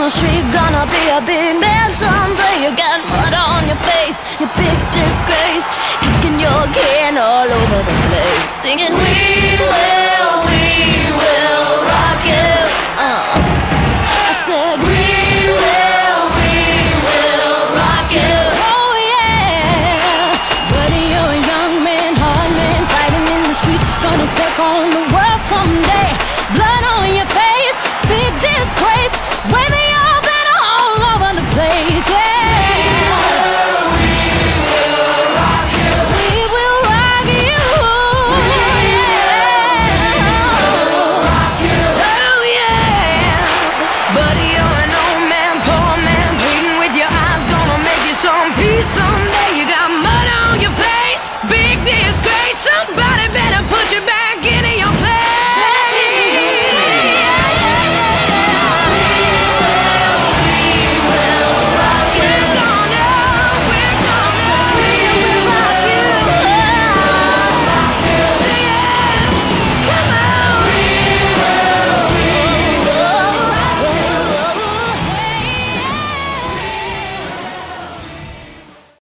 the street, gonna be a big man someday. You got mud on your face, you big disgrace, kicking your can all over the place, singing we